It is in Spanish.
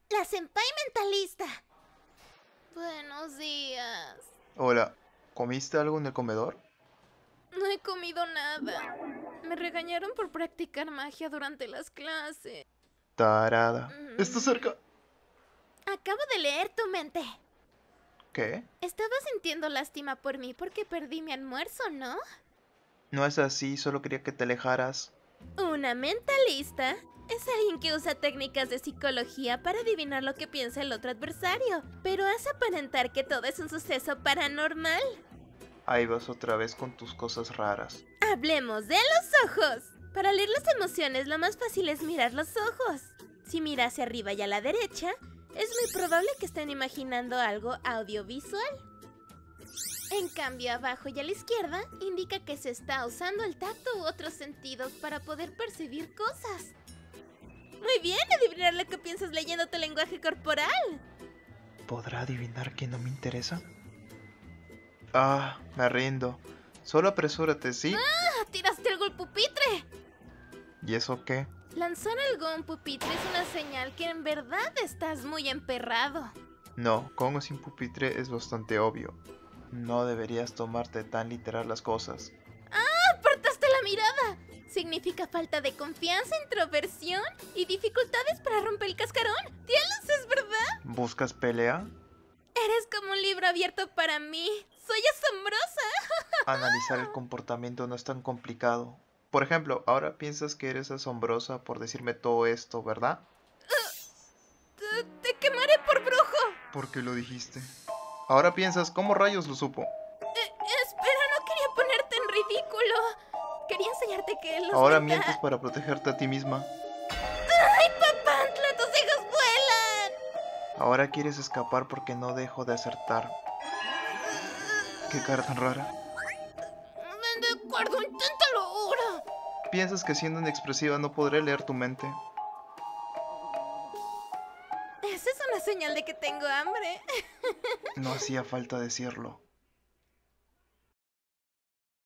La senpai mentalista. Buenos días. Hola, ¿comiste algo en el comedor? No he comido nada. Me regañaron por practicar magia durante las clases. Tarada. Está Mm, cerca. Acabo de leer tu mente. ¿Qué? Estabas sintiendo lástima por mí porque perdí mi almuerzo, ¿no? No es así, solo quería que te alejaras. Una mentalista es alguien que usa técnicas de psicología para adivinar lo que piensa el otro adversario, pero hace aparentar que todo es un suceso paranormal. Ahí vas otra vez con tus cosas raras. Hablemos de los ojos. Para leer las emociones, lo más fácil es mirar los ojos. Si mira hacia arriba y a la derecha, es muy probable que estén imaginando algo audiovisual. En cambio, abajo y a la izquierda, indica que se está usando el tacto u otros sentidos para poder percibir cosas. Muy bien, adivinar lo que piensas leyendo tu lenguaje corporal. ¿Podrá adivinar que no me interesa? Me rindo. Solo apresúrate, ¿sí? ¡Ah! ¡Tiraste algo al pupitre! ¿Y eso qué? Lanzar algo a un pupitre es una señal que en verdad estás muy emperrado. No, con o sin pupitre es bastante obvio. No deberías tomarte tan literal las cosas. ¡Apartaste la mirada! Significa falta de confianza, introversión y dificultades para romper el cascarón. ¡Tienes, es verdad! ¿Buscas pelea? Eres como un libro abierto para mí. ¡Soy asombrosa! Analizar el comportamiento no es tan complicado. Por ejemplo, ahora piensas que eres asombrosa por decirme todo esto, ¿verdad? Te quemaré por brujo. ¿Por qué lo dijiste? Ahora piensas, ¿cómo rayos lo supo? Espera, no quería ponerte en ridículo. Quería enseñarte que los Ahora mientes mental... para protegerte a ti misma. ¡Ay, papantla! ¡Tus hijos vuelan! Ahora quieres escapar porque no dejo de acertar. Qué cara tan rara. De acuerdo, inténtalo ahora. Piensas que siendo inexpresiva no podré leer tu mente. Esa es una señal de que tengo hambre. No hacía falta decirlo.